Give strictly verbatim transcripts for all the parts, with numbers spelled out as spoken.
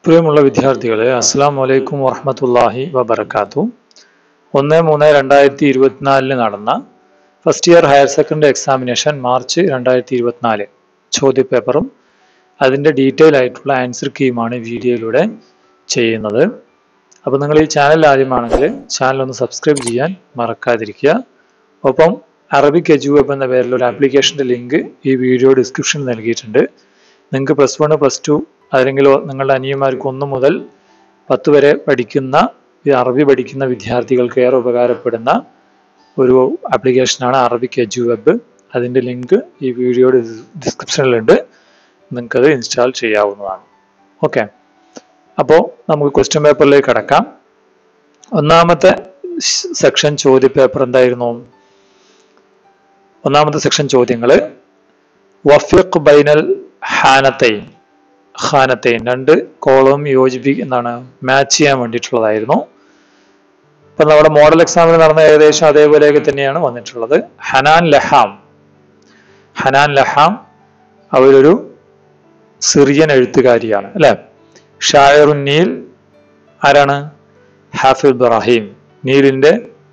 പ്രിയമുള്ള വിദ്യാർത്ഥികളെ, അസ്സലാമു അലൈക്കും വറഹ്മത്തുള്ളാഹി വബറകാതുഹു. ഒന്ന് മൂന്ന് രണ്ടായിരത്തി ഇരുപത്തിനാലിന് നടന്ന first year higher secondary examination March രണ്ടായിരത്തി ഇരുപത്തിനാല് ചോദ്യപേപ്പറും അതിൻ്റെ ഡീറ്റെയിൽ ആയിട്ടുള്ള ആൻസർ കീയുമാണ് വീഡിയോയിലൂടെ ചെയ്യുന്നത്. അപ്പോൾ നിങ്ങൾ ഈ ചാനൽ ആദ്യമാണെങ്കിൽ ചാനൽ ഒന്ന് സബ്സ്ക്രൈബ് ചെയ്യാൻ മറക്കാതിരിക്കുക. ഒപ്പം അറബിക് എജു വെബ് എന്ന പേരിലുള്ള ആപ്ലിക്കേഷൻ്റെ ലിങ്ക് ഈ വീഡിയോ ഡിസ്ക്രിപ്ഷനിൽ നൽകിയിട്ടുണ്ട്. നിങ്ങൾക്ക് പ്ലസ് വൺ പ്ലസ് ടു അല്ലെങ്കിൽ നിങ്ങളുടെ അനിയന്മാർക്ക് ഒന്ന് മുതൽ പത്ത് വരെ പഠിക്കുന്ന അറബി പഠിക്കുന്ന വിദ്യാർത്ഥികൾക്ക് ഏറെ ഉപകാരപ്പെടുന്ന ഒരു ആപ്ലിക്കേഷനാണ് അറബിക് എജു വെബ്. അതിൻ്റെ ലിങ്ക് ഈ വീഡിയോയുടെ ഡിസ്ക്രിപ്ഷനിലുണ്ട്. നിങ്ങൾക്കത് ഇൻസ്റ്റാൾ ചെയ്യാവുന്നതാണ്. ഓക്കെ, അപ്പോൾ നമുക്ക് ക്വസ്റ്റ്യൻ പേപ്പറിലേക്ക് കടക്കാം. ഒന്നാമത്തെ സെക്ഷൻ ചോദ്യ പേപ്പർ എന്തായിരുന്നു? ഒന്നാമത്തെ സെക്ഷൻ ചോദ്യങ്ങൾ വഫിഖ് ബൈനൽ ഹാനത്തൈൻ ഖാനത്തൈൻ രണ്ട് കോളം യോജിപ്പിക്കുക എന്താണ് മാച്ച് ചെയ്യാൻ വേണ്ടിയിട്ടുള്ളതായിരുന്നു. ഇപ്പം നമ്മുടെ മോഡൽ എക്സാമിന് നടന്ന ഏകദേശം അതേപോലെയൊക്കെ തന്നെയാണ് വന്നിട്ടുള്ളത്. ഹനാൻ ലഹാം ഹനാൻ ലഹാം അവരൊരു സിറിയൻ എഴുത്തുകാരിയാണ് അല്ലെ. ഷായറുൻ നീൽ ആരാണ്? ഹാഫിദ് ഇബ്രാഹിം, നീലിന്റെ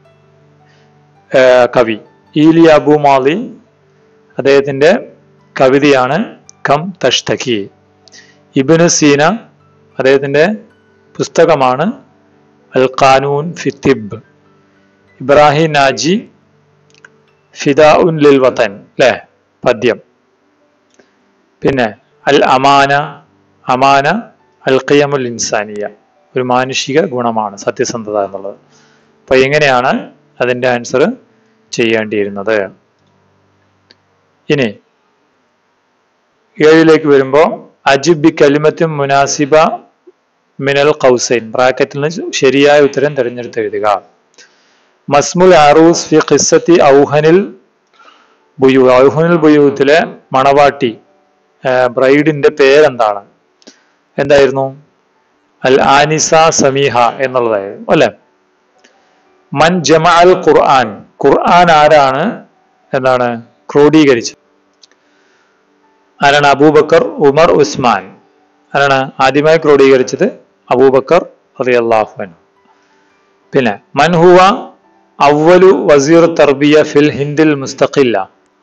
കവി. ഈലി അബു മാലി അദ്ദേഹത്തിന്റെ കവിതയാണ് കം തഷ്തകി. ഇബ്നു സീന അദ്ദേഹത്തിന്റെ പുസ്തകമാണ് അൽ ഖാനൂൻ ഫി തിബ്. ഇബ്രാഹിം നാജി ഫിദാഉൻ ലിൽ വതൻ അല്ലേ, പദ്യം. പിന്നെ അൽ അമാന അമാന അൽ ഖിയമുൽ ഇൻസാനിയ, ഒരു മാനുഷിക ഗുണമാണ് സത്യസന്ധത എന്നുള്ളത്. അപ്പൊ എങ്ങനെയാണ് അതിന്റെ ആൻസർ ചെയ്യേണ്ടിയിരുന്നത്? ഇനി ഏഴിലേക്ക് വരുമ്പോൾ അജിബ് ബി കലിമത്തും മുനാസിബ മിനൽ ഖൗസൈൻ, ബ്രാക്കറ്റിൽ നിന്ന് ശരിയായ ഉത്തരം തിരഞ്ഞെടുത്ത് എഴുതുക. മസ്മുൽ അറൂസ് ഫി ഖിസ്സത്തി ഔഹനിൽ ബുയൂ, ഔഹനിൽ ബുയൂത്തിലെ മണവാട്ടി ബ്രൈഡിന്റെ പേരെന്താണ്? എന്തായിരുന്നു? അൽ ആനിസ സമീഹ എന്നുള്ളതായിരുന്നു അല്ലെ. മൻ ജമഅൽ ഖുർആൻ, ഖുർആൻ ആരാണ് എന്താണ് ക്രോഡീകരിച്ചത്? ആരാണ്? അബൂബക്കർ, ഉമർ, ഉസ്മാൻ. ആരാണ് ആദ്യമായി ക്രോഡീകരിച്ചത്? അബൂബക്കർ റളിയല്ലാഹു അൻഹു. പിന്നെ മൻ ഹുവ അവ്വലു വസീർ തർബിയ ഫിൽ ഹിന്ദിൽ മുസ്തഖില്ല,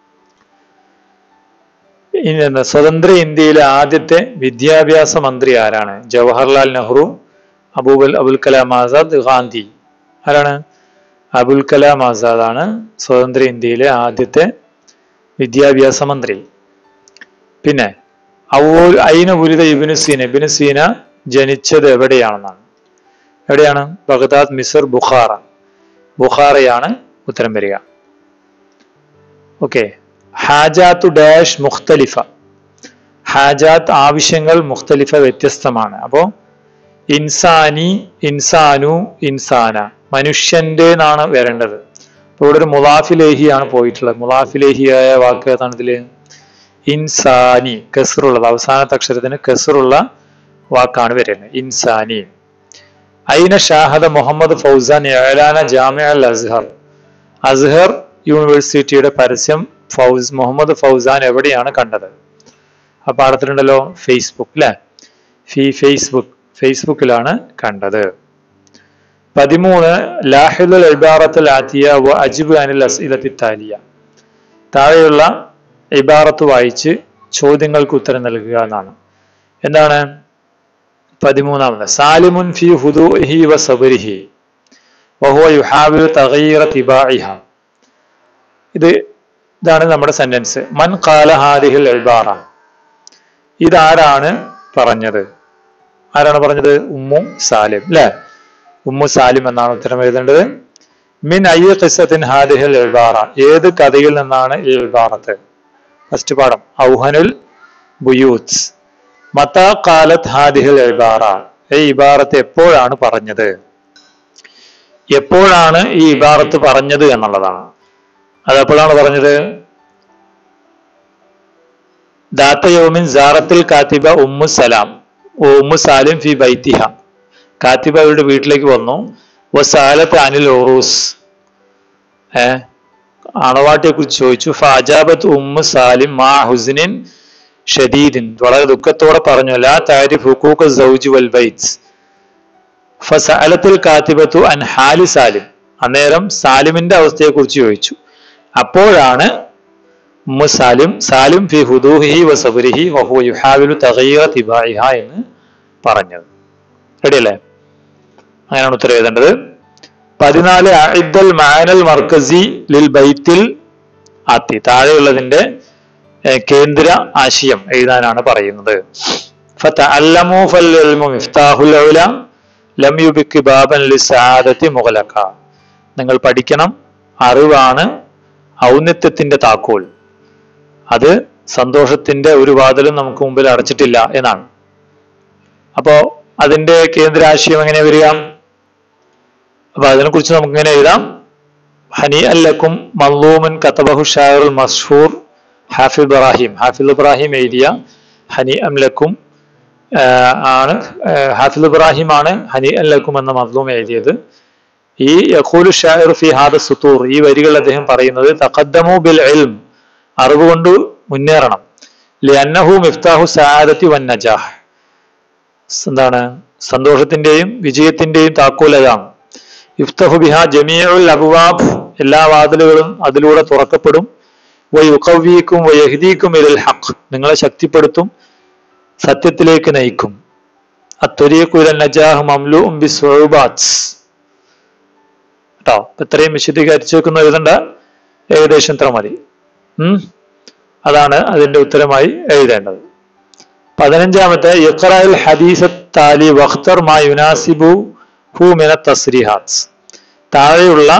സ്വതന്ത്ര ഇന്ത്യയിലെ ആദ്യത്തെ വിദ്യാഭ്യാസ മന്ത്രി ആരാണ്? ജവഹർലാൽ നെഹ്റു, അബൂബൽ അബുൽ കലാം ആസാദ്, ഗാന്ധി. ആരാണ്? അബുൽ കലാം ആസാദ് ആണ് സ്വതന്ത്ര ഇന്ത്യയിലെ ആദ്യത്തെ വിദ്യാഭ്യാസ മന്ത്രി. പിന്നെ ഐന ഉലിദ ഇബ്നു സീന, ഇബ്നു സീന ജനിച്ചത് എവിടെയാണെന്നാണ്? എവിടെയാണ്? ബഗ്ദാദ്, മിസർ, ബുഖാറ. ബുഖാറയാണ് ഉത്തരം വരിക. ഓക്കെ. ഹാജാത്തു ഡാഷ് മുഖ്തലിഫ, ഹാജാത്ത് ആവശ്യങ്ങൾ, മുഖ്തലിഫ വ്യത്യസ്തമാണ്. അപ്പോ ഇൻസാനി, ഇൻസാനു, ഇൻസാന, മനുഷ്യന്റെ എന്നാണ് വരേണ്ടത്. അപ്പോൾ ഇവിടെ ഒരു മുലാഫിലേഹിയാണ് പോയിട്ടുള്ളത്. മുലാഫിലേഹിയായ വാക്ക് ഏതാണ് ഇതില്? ഇൻസാനി, കസറുള്ളത്, അവസാനത്തെ അക്ഷരത്തിന് കസറുള്ള വാക്കാണ് വരുന്നത്. ഇൻസാനി. ഐന ഷാഹദ മുഹമ്മദ് ഫൗസാൻ ഇഅ്ലാന ജാമിഅ അൽ അസ്ഹർ, അസ്ഹർ യൂണിവേഴ്സിറ്റിയുടെ പരസ്യം ഫൗസ് മുഹമ്മദ് ഫൗസാൻ എവിടെയാണ് കണ്ടത്? ആ പാഠത്തിലുണ്ടല്ലോ ഫേസ്ബുക്ക് അല്ലെ. ഫി ഫേസ്ബുക്ക്, ഫേസ്ബുക്കിലാണ് കണ്ടത്. പതിമൂന്ന് ലാഹിദുൽ ഇബാറത്തുൽ ആതിയ വ അജിബ് അനിൽ അസ്ഇലത്തി താലിയ, താഴെയുള്ള ഇബാറത്ത് വായിച്ച് ചോദ്യങ്ങൾക്ക് ഉത്തരം നൽകുക എന്നാണ്. എന്താണ് പതിമൂന്നാമത്? സാലിമുൻ ഫി ഹുദൂഇഹി വ സബ്രിഹി വഹുവ യുഹാവിലു തഗ്യീറ തിബാഇഹ. ഇത് ഇതാണ് നമ്മുടെ സെന്റൻസ്. മൻ ഖാല ഹാദിഹിൽ ഇബാറ, ഇതാരാണ് പറഞ്ഞത്? ആരാണ് പറഞ്ഞത്? ഉമ്മു സാലിം അല്ലെ. ഉമ്മു സാലിം എന്നാണ് ഉത്തരം എഴുതേണ്ടത്. മിൻ അയ്യ ഖിസ്സത്തിൻ ഹാദിഹിൽ ഇബാറ, ഏത് കഥയിൽ നിന്നാണ് ഈ ഇബാറത്ത്? ഫസ്റ്റ് പാഠം ഔഹനുൽ ബുയൂത്ത്. മതാ ഖാലത്ത് ഹാദിഹിൽ ഇബാറ, ഈ ഇബാറത്ത് എപ്പോഴാണ് പറഞ്ഞത്? എപ്പോഴാണ് ഈ ഇബാറത്ത് പറഞ്ഞത് എന്നുള്ളതാണ്. അതെപ്പോഴാണ് പറഞ്ഞത്? ദാത്ത യൗമിൻ സാറത്തിൽ കാത്തിബ ഉമ്മു സലാം ഉമ്മു സാലിം ഫി ബൈത്തിഹ, കാത്തിബ അവരുടെ വീട്ടിലേക്ക് വന്നു. വസാലത്ത് അനിൽ ഉറൂസ്, ഏഹ് അണവാട്ടിയെ കുറിച്ച് ചോദിച്ചു. ഫാജാബത്ത് ഉമ്മു സാലിം മാ ഹുസ്നിൻ ഷദീദിൻ വളരെ ദുഃഖത്തോടെ പറഞ്ഞു ലാ തഅരിഫ് ഹുഖൂഖ സൗജി വൽ ബൈത്ത് ഫസഅലത്തുൽ കാതിബത്തു അൻ ഹാലി സാലിം. അന്നേരം സാലിമിന്റെ അവസ്ഥയെ കുറിച്ച് ചോദിച്ചു. അപ്പോഴാണ് ഉമ്മു സാലിം സാലിം ഫി ഹുദൂഹിഹി വ സബ്രിഹി വ ഹുവ യുഹാവിലു തഗയ്യിറ തിബാഇഹ എന്ന് പറഞ്ഞത്. റെഡിയല്ലേ? അങ്ങനെയാണ് ഉത്തരം എഴുതേണ്ടത്. പതിനാല് അഇദ്ദൽ മഅനൽ മർകസി ലിൽ ബൈത്തിൽ ആത്തി. താഴെയുള്ളതിന്റെ കേന്ദ്ര ആശയം എഴുതാനാണ് പറയുന്നത്. ഫതഅല്ലമു ഫൽ ഇൽമു മിഫ്താഹുൽ ഉല ലം യുബിക് ബാബൻ ലിസ്സആദതി മുഗ്ലഖ. നിങ്ങൾ പഠിക്കണം, അറിവാണ് ഔന്നത്യത്തിന്റെ താക്കോൽ, അത് സന്തോഷത്തിന്റെ ഒരു വാതിലും നമുക്ക് മുമ്പിൽ അടച്ചിട്ടില്ല എന്നാണ്. അപ്പോ അതിന്റെ കേന്ദ്രാശയം എങ്ങനെ വരിക? അപ്പൊ അതിനെ കുറിച്ച് നമുക്ക് ഇങ്ങനെ എഴുതാം. ഹനി അല്ലക്കും മൻലൂമൻ കതബഹു ഷാഇറുൽ മസ്ഹൂർ ഹാഫിദ് ഇബ്രാഹിം. ഹാഫിദ് ഇബ്രാഹിം എഴുതിയ ഹനി അംലക്കും ആണ്. ഹാഫിദ് ഇബ്രാഹിം ആണ് ഹനി അല്ലക്കും എന്ന മൻലൂം എഴുതിയത്. ഈ യഖൂലു ഷാഇറു ഫി ഹാദ സുതൂർ, ഈ വരികൾ അദ്ദേഹം പറയുന്നത് തഖദ്ദമു ബിൽ ഇൽം, അറിവ് കൊണ്ട് മുന്നേറണം. ലിഅന്നഹു മിഫ്താഹു സആദതി വൻ നജാഹ്, എന്താണ് സന്തോഷത്തിന്റെയും വിജയത്തിന്റെയും താക്കോൽ അതാണ്. യുഫ്തഹു ബിഹാ ജമീഉൽ അബ്വാബ്, എല്ലാ വാതിലുകളും അതിലൂടെ തുറക്കപ്പെടും. വയുഖവ്വീകും വയഹ്ദീകും ഇലൽ ഹഖ്, നിങ്ങളെ ശക്തിപ്പെടുത്തും, സത്യത്തിലേക്ക് നയിക്കും. അത്വരീഖു ഇലൻ നജാഹ് മംലൂഉൻ ബിസ്സുഉബാത്ത്. കേട്ടോ, ഇത്രയും വിശദീകരിച്ചു വെക്കുന്ന എഴുതണ്ട, ഏകദേശം ഇത്ര മതി. ഉം അതാണ് അതിന്റെ ഉത്തരമായി എഴുതേണ്ടത്. പതിനഞ്ചാമത്തെ ഇഖ്റാഉൽ ഹദീസത്ത് താലി വഖ്തർ മാ യുനാസിബു ഹു മിന തസ്രീഹാത്ത്. താഴെയുള്ള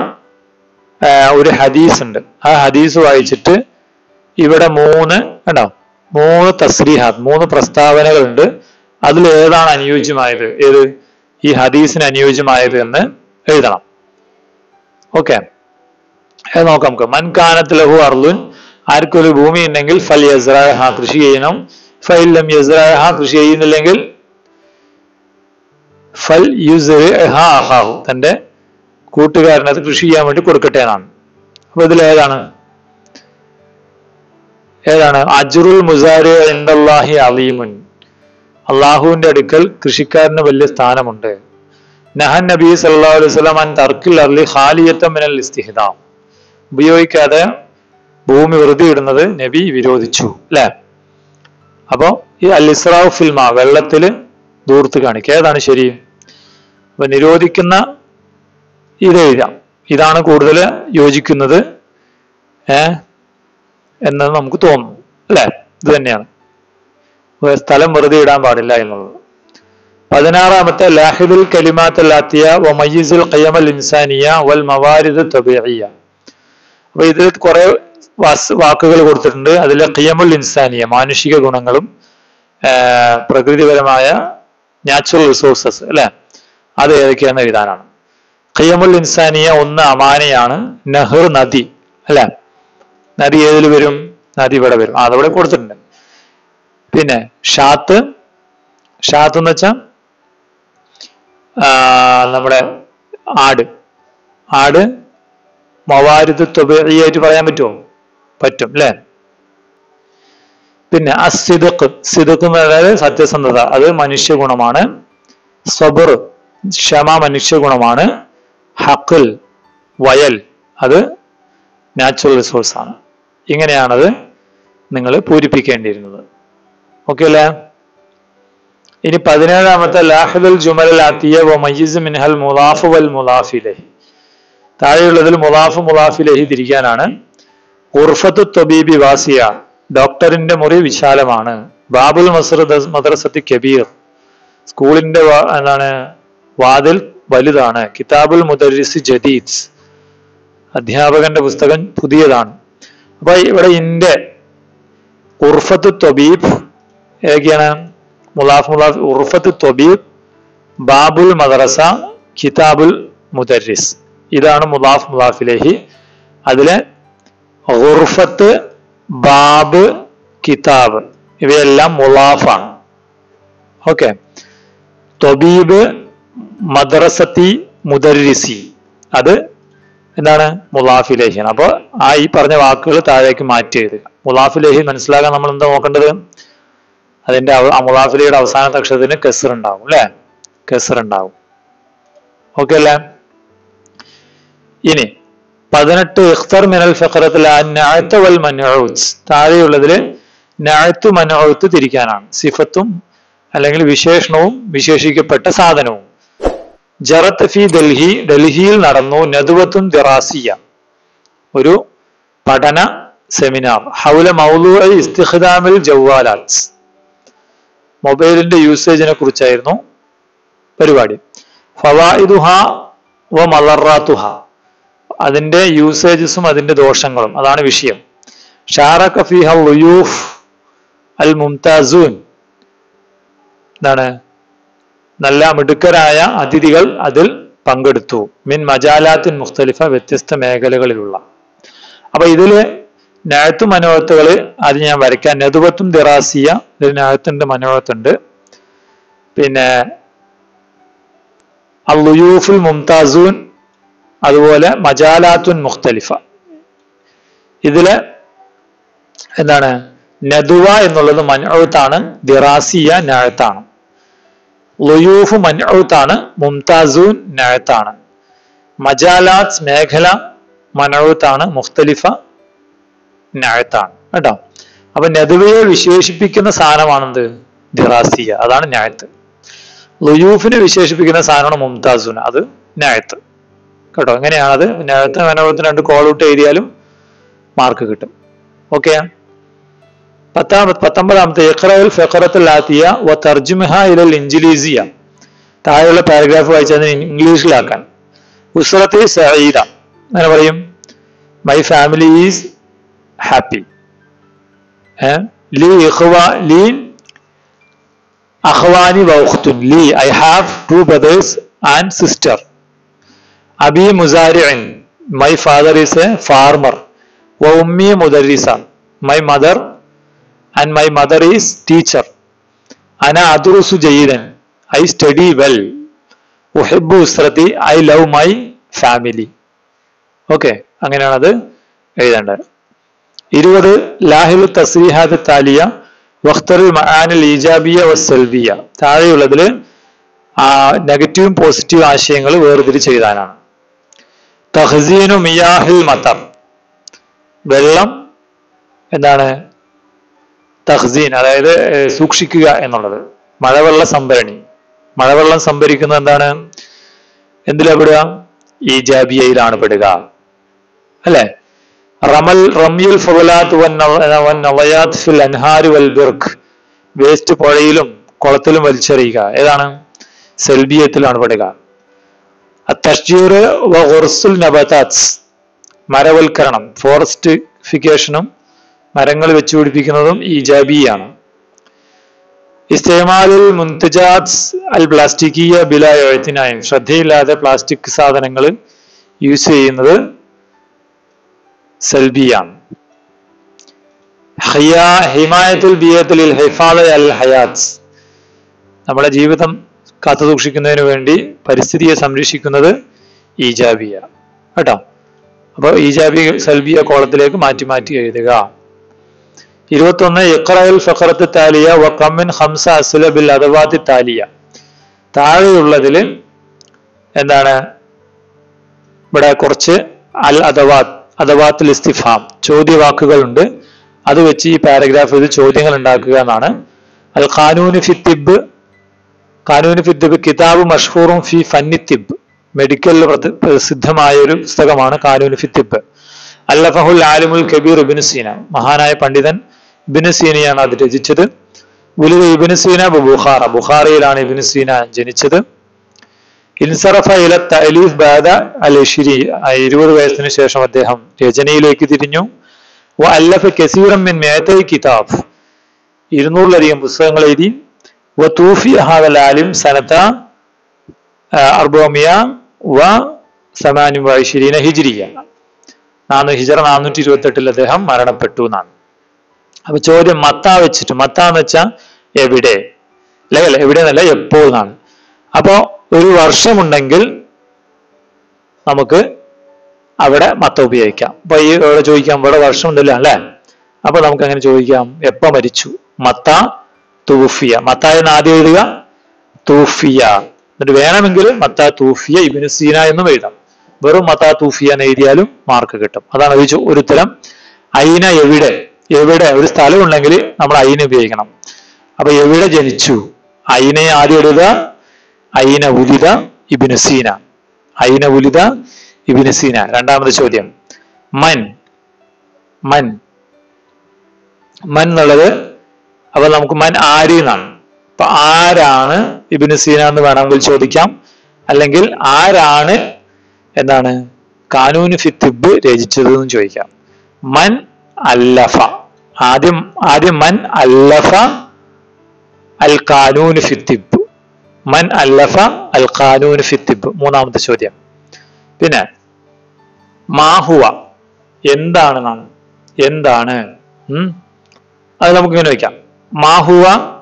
ഒരു ഹദീസ് ഉണ്ട്, ആ ഹദീസ് വായിച്ചിട്ട് ഇവിടെ മൂന്ന് കണ്ടോ മൂന്ന് തസ്രീഹാത്ത്, മൂന്ന് പ്രസ്താവനകളുണ്ട്. അതിൽ ഏതാണ് അനുയോജ്യമായത്, ഏത് ഈ ഹദീസിന് അനുയോജ്യമായത് എന്ന് എഴുതണം. ഓക്കെ, അത് നോക്കാം നമുക്ക്. മൻ കാനത്ത് ലഹു അർളുൻ, ആർക്കൊരു ഭൂമി ഉണ്ടെങ്കിൽ ഫൽ യസ്റഅഹ, കൃഷി ചെയ്യണം. ഫഇൻ ലം യസ്റഅഹ, കൃഷി ചെയ്യുന്നില്ലെങ്കിൽ ഫൽ യുസ്റിഅഹ അഖാഹു, തന്റെ കൂട്ടുകാരനത് കൃഷി ചെയ്യാൻ വേണ്ടി കൊടുക്കട്ടെ എന്നാണ്. അപ്പൊ ഇതിൽ ഏതാണ് ഏതാണ് അജ്റുൽ മുസാരി ഇൻദല്ലാഹി അലീമുൻ, അള്ളാഹുവിന്റെ അടുക്കൽ കൃഷിക്കാരന് വലിയ സ്ഥാനമുണ്ട്. നഹൻ നബി സല്ലല്ലാഹു അലൈഹി വസല്ലം അൻ തർക്കിൽ അർളി ഖാലിയത്തൻ മിനൽ ഇസ്തിഹ്ദാം, ഉപയോഗിക്കാതെ ഭൂമി വെറുതെ ഇടുന്നത് നബി വിരോധിച്ചു അല്ലെ. അപ്പോ ഈ അൽ ഇസ്റാഉ ഫിൽ മാ, വെള്ളത്തില് ദൂർത്ത് കാണിക്കുക, ഏതാണ് ശരി? അപ്പൊ നിരോധിക്കുന്ന ഇത് എഴുതാം, ഇതാണ് കൂടുതൽ യോജിക്കുന്നത് ഏഹ് എന്നത് നമുക്ക് തോന്നുന്നു അല്ലെ. ഇത് തന്നെയാണ്, സ്ഥലം വെറുതെ ഇടാൻ പാടില്ല എന്നുള്ളത്. പതിനാറാമത്തെ ലാഹിദുൽ കലിമാത്ത് അല്ലാത്തിയ വമയ്യിസുൽ ഖിയമൽ ഇൻസാനിയ വൽ മവാരിദ് തബീഇയ. അപ്പൊ ഇതിൽ കുറെ വാക്കുകൾ കൊടുത്തിട്ടുണ്ട്. അതിലെ ഖിയമുൽ ഇൻസാനിയ, മാനുഷിക ഗുണങ്ങളും പ്രകൃതിപരമായ നാച്ചുറൽ റിസോഴ്സസ് അല്ലെ, അത് ഏതൊക്കെയാണെന്ന് എഴുതാനാണ്. ഖിയമുൽ ഇൻസാനിയ ഒന്ന് അമാനയാണ്, നഹർ നദി അല്ലെ. നദി ഏതിൽ വരും? നദി ഇവിടെ വരും, അതവിടെ കൊടുത്തിട്ടുണ്ട്. പിന്നെ ഷാത്ത്, ഷാത്ത് എന്ന് വെച്ചാൽ നമ്മുടെ ആട്. ആട് മവാരിദ് ത്വബീഇയായിട്ട് പറയാൻ പറ്റുമോ? പറ്റും അല്ലെ. പിന്നെ അസ്സിദ്ഖ്, സിദ്ഖ് എന്ന് പറഞ്ഞാൽ സത്യസന്ധത, അത് മനുഷ്യ ഗുണമാണ്. സബർ, ക്ഷമ മനുഷ്യ ഗുണമാണ്. ഹഖൽ, വയൽ, അത് നാച്ചുറൽ റിസോഴ്സ് ആണ്. ഇങ്ങനെയാണത് നിങ്ങൾ പൂരിപ്പിക്കേണ്ടിയിരുന്നത്. ഓക്കെ അല്ലേ? ഇനി പതിനേഴാമത്തെ ലാഹിദുൽ ജുമൽ ആത്തിയ വമയ്യിസ് മിൻഹൽ മുളാഫ് വൽ മുളാഫ് ഇലൈഹി. താഴെയുള്ളതിൽ മുളാഫ് മുളാഫ് ഇലൈഹി തിരിക്കാനാണ്. ഉർഫത്തു ത്വബീബി വാസിയ, ഡോക്ടറിന്റെ മുറി വിശാലമാണ്. ബാബുൽ മദ്രസത്തി കബീർ, സ്കൂളിന്റെ എന്താണ് വാതിൽ വലുതാണ്. കിതാബുൽ മുദർരിസ് ജദീദ്, അധ്യാപകന്റെ പുസ്തകം പുതിയതാണ്. അപ്പൊ ഇവിടെ ഇന്റെ ഉർഫത്തു ത്വബീബ് ഏതൊക്കെയാണ്? മുലാഫ് മുലാഫ് ഉർഫത്ത് ത്വബീബ്, ബാബുൽ മദ്രസ, കിതാബുൽ മുദർരിസ്, ഇതാണ് മുലാഫ് മുലാഫിലേഹി. അതിലെ ഉർഫത്ത്, ബാബ്, കിതാബ് ഇവയെല്ലാം മുലാഫാണ്. ഓക്കെ. ത്വബീബ്, മദ്രസത്തി, മുദർരിസി, അത് എന്താണ്? മുലാഫിലേഹിയാണ്. അപ്പൊ ആ ഈ പറഞ്ഞ വാക്കുകൾ താഴേക്ക് മാറ്റി എഴുതുക. മുലാഫിലേഹി മനസ്സിലാക്കാൻ നമ്മൾ എന്താ നോക്കേണ്ടത്? അതിന്റെ മുളാഫിലിയുടെ അവസാനത്തെ അക്ഷരത്തിന് കെസർ ഉണ്ടാവും അല്ലെ, കെസർ ഉണ്ടാവും. ഓക്കെ അല്ലേ? ഇനി പതിനെട്ട് ഇഖ്തർ മിനൽ ഫഖറത്തിൽ അൻ-നഅത്ത് വൽ മൻഊത്ത്, താഴെയുള്ളതിൽ നഅത്ത് മൻഊത്ത് തിരിക്കാനാണ്. സിഫത്തും അല്ലെങ്കിൽ വിശേഷണവും വിശേഷിക്കപ്പെട്ട സാധനവും. ജറത്ത് ഫി ഡൽഹി, ഡൽഹിയിൽ നടന്നു. നദ്വത്തുൻ ദിറാസിയ, ഒരു പഠന സെമിനാർ. ഹൗല മൗളൂഇ ഇസ്തിഖ്ദാമിൽ ജവാലാത്ത്, മൊബൈലിന്റെ യൂസേജിനെ കുറിച്ചായിരുന്നു പരിപാടി. ഫവായിദുഹ വ മളറാത്തുഹ, അതിന്റെ യൂസേജസും അതിന്റെ ദോഷങ്ങളും, അതാണ് വിഷയം. ഷാറക ഫീഹ ളുയൂഫ് അൽ മുംതാസൂൻ, എന്താണ് നല്ല മിടുക്കരായ അതിഥികൾ അതിൽ പങ്കെടുത്തു. മിൻ മജാലാത്തിൻ മുഖ്തലിഫ, വ്യത്യസ്ത മേഖലകളിലുള്ള. അപ്പൊ ഇതില് നഅത്ത് മനോഹത്തുകള് അത് ഞാൻ വരയ്ക്കാൻ. നദ്വത്തും ദിറാസിയ, ഇതിൽ നഅത്തിന്റെ മനോഹത്തുണ്ട്. പിന്നെ അൽ-ളുയൂഫുൽ മുംതാസൂൻ, അതുപോലെ മജാലാത്തുൻ മുഖ്തലിഫ. ഇതില് എന്താണ് നദ്വ എന്നുള്ളത് മൻഊത്താണ്, ദിറാസിയ നഅത്താണ്. ളുയൂഫ് മൻഊത്താണ്, മുംതാസൂൻ നഅത്താണ്. മജാലാത്ത് മേഖല മൻഊത്താണ്, മുഖ്തലിഫ നഅത്താണ് കേട്ടോ. അപ്പൊ നദ്വയെ വിശേഷിപ്പിക്കുന്ന സാധനമാണെന്ത്? ദിറാസിയ, അതാണ് നഅത്ത്. ളുയൂഫിനെ വിശേഷിപ്പിക്കുന്ന സാധനമാണ് മുംതാസൂൻ, അത് നഅത്ത് കേട്ടോ. എങ്ങനെയാണത്? നഅത്ത് മൻഊത്തിന് രണ്ട് കോൾ ഔട്ട് എഴുതിയാലും മാർക്ക് കിട്ടും. ഓക്കെ. പത്താമത്തെ പത്തൊമ്പതാമത്തെ ഇഖ്റഉൽ ഫഖറത്തുൽ ആതിയ വ തർജുമഹ ഇലൽ ഇൻജിലീസിയ, താഴെയുള്ള പാരഗ്രാഫ് വായിച്ച് അതിനെ ഇംഗ്ലീഷിലാക്കാൻ. ഉസ്റത്തി സഈദ, അങ്ങനെ പറയും. My family is happy. ലി ഇഖ്വാ ലി അഖ്വാനി വ ഉഖ്തുൻ. ലി, I have two brothers and sister. അബി മുസാരിഇൻ, my father is a farmer. വ ഉമ്മി മുദർരിസ, my mother and my mother is teacher. Ana adrusu jayidan, I study well. Uhibbu usrati, I love my family. Okay, അങ്ങനെയാണ് അത് എഴുതേണ്ടത്. ഇരുപത് ലാഹിലു തസ്രീഹാത്ത് താലിയ വഖ്തറുൽ മആനിൽ ഈജാബിയ വസ്സൽബിയ, താഴെയുള്ളതിൽ നെഗറ്റീവും പോസിറ്റീവ് ആശയങ്ങൾ വേർതിരിച്ച് എഴുതാനാണ്. തഖ്സീനു മിയാഹിൽ മതർ, വെള്ളം എന്താണ് തഖ്സീൻ, അതായത് സൂക്ഷിക്കുക എന്നുള്ളത്. മഴവെള്ള സംഭരണി, മഴവെള്ളം സംഭരിക്കുന്നത് എന്താണ്? എന്തിലാ പെടുക? ഈജാബിയയിലാണ് പെടുക അല്ലെ. റമൽ റമ്യുൽ ഫുലാത്ത് വൻ നളയാത്ത് ഫിൽ അൻഹാരി വൽ ബിർക്ക്, വേസ്റ്റ് പുഴയിലും കുളത്തിലും വലിച്ചെറിയുക, ഏതാണ്? സെൽബിയത്തിലാണ് പെടുക. അത്തഷ്ജീർ വ ഗുർസുൽ നബാതാത്ത്, മരവൽക്കരണം, ഫോറസ്റ്റിഫിക്കേഷനും മരങ്ങൾ വെച്ചു പിടിപ്പിക്കുന്നതും ഈജാബിയാണ്. ഇസ്തിമാലുൽ മുൻതജാത്ത് അൽ പ്ലാസ്റ്റിക്കിയ ബിലാ ഇഅ്തിനാഇൻ, ശ്രദ്ധയില്ലാതെ പ്ലാസ്റ്റിക് സാധനങ്ങൾ യൂസ് ചെയ്യുന്നത് സൽബിയാണ്. ഹിമായത്തുൽ ബിയത്തിൽ ഹിഫാദ അൽ ഹയാത്ത്, നമ്മുടെ ജീവിതം കാത്തു സൂക്ഷിക്കുന്നതിന് വേണ്ടി പരിസ്ഥിതിയെ സംരക്ഷിക്കുന്നത് ഈജാബിയ കേട്ടോ. അപ്പൊ ഈജാബി സൽബിയ കോളത്തിലേക്ക് മാറ്റി മാറ്റി എഴുതുക. ഇരുപത്തൊന്ന് ഇഖ്റഉൽ ഫഖറത്ത് താലിയ വ ഖമ്മിൻ ഖംസ അസ്ല ബിൽ അദവാത്തി താലിയ, താഴെയുള്ളതിൽ എന്താണ് ഇവിടെ കുറച്ച് അൽ അദവാത്ത് അദവാത്തുൽ ഇസ്തിഫാം, ചോദ്യവാക്കുകളുണ്ട്. അത് വെച്ച് ഈ പാരഗ്രാഫിൽ ചോദ്യങ്ങൾ ഉണ്ടാക്കുക എന്നാണ്. അൽ ഖാനൂന് ഫി തിബ്, ഖാനൂന് ഫി തിബ് കിതാബ് മഷ്ഹൂറും ഫി ഫന്നി തിബ്, മെഡിക്കലിൽ പ്രസിദ്ധമായ ഒരു പുസ്തകമാണ് ഖാനൂന് ഫി തിബ്. അല്ലഫഹുൽ ആലിമുൽ കബീർ ഇബ്നു സീന, മഹാനായ പണ്ഡിതൻ ഇബ്നു സീനയാണ് അത് രചിച്ചത്. ഉലിദ ഇബ്നു സീന ബുഖാറ, ബുഖാറയിലാണ് ഇബ്നു സീന ജനിച്ചത്. ഇൻസറഫ ഇല തഅലീഫ് ബഅദ അൽ ഇശ്രി, ഇരുപത് വയസ്സിന് ശേഷം അദ്ദേഹം രചനയിലേക്ക് തിരിഞ്ഞു. വ അല്ലഫ കസീറൻ മിൻ മിഅതൈ കിതാബ്, ഇരുന്നൂറിലധികം പുസ്തകങ്ങൾ എഴുതി. വ തൂഫി ഹാദൽ ആലിം സനത അർബഅമിയ വ സമാനി വ ഇശ്രീന ഹിജ്രിയ, നാനൂ ഹിജറ നാനൂറ്റി ഇരുപത്തി എട്ടിൽ അദ്ദേഹം മരണപ്പെട്ടു എന്നാണ്. അപ്പൊ ചോദ്യം മത്ത വെച്ചിട്ട്, മത്ത എന്ന് വെച്ചാൽ എവിടെ, അല്ലെ അല്ലെ എവിടെ എന്നല്ല എപ്പോൾ എന്നാണ്. അപ്പോ ഒരു വർഷമുണ്ടെങ്കിൽ നമുക്ക് അവിടെ മത്ത ഉപയോഗിക്കാം. അപ്പൊ ഈ ഇവിടെ ചോദിക്കാം ഇവിടെ വർഷം ഉണ്ടല്ലോ അല്ലെ, അപ്പൊ നമുക്ക് അങ്ങനെ ചോദിക്കാം എപ്പോ മരിച്ചു. മത്ത തൂഫിയ. മത്താ എന്ന് ആദ്യം എഴുതുക, തൂഫിയ. എന്നിട്ട് വേണമെങ്കിൽ മത്താ തൂഫിയ ഇബ്നു സീന എന്നും എഴുതാം. വെറും മത്താ തൂഫിയ എന്ന് എഴുതിയാലും മാർക്ക് കിട്ടും. അതാണ് ഒരു ഉത്തരം. ഐന എവിടെ, എവിടെ ഒരു സ്ഥലം ഉണ്ടെങ്കിൽ നമ്മൾ ഐന ഉപയോഗിക്കണം. അപ്പൊ എവിടെ ജനിച്ചു, ഐനയെ ആദ്യം എഴുതുക. ഐന ഉലിദ ഇബ്നു സീന, ഐന ഉലിദ ഇബ്നു സീന. രണ്ടാമത്തെ ചോദ്യം മൻ, മൻ മൻ എന്നുള്ളത് അപ്പൊ നമുക്ക് മൻ ആര് എന്നാണ്. അപ്പൊ ആരാണ് ഇബ്നു സീന എന്ന് വേണമെങ്കിൽ ചോദിക്കാം, അല്ലെങ്കിൽ ആരാണ് എന്താണ് കാനൂൻ ഫി തിബ് രചിച്ചത് എന്ന് ചോദിക്കാം. മൻ അല്ലഫ, ആദ്യം ആദ്യം മൻ അല്ലഫ അൽ ഖാനൂൻ ഫി തിബ്, മൻ അല്ലഫ അൽ ഖാനൂൻ ഫി തിബ്. മൂന്നാമത്തെ ചോദ്യം. പിന്നെ മാഹുവ എന്താണെന്നാണ്, എന്താണ്. ഉം അത് നമുക്ക് ഇങ്ങനെ വയ്ക്കാം. മാഹുവ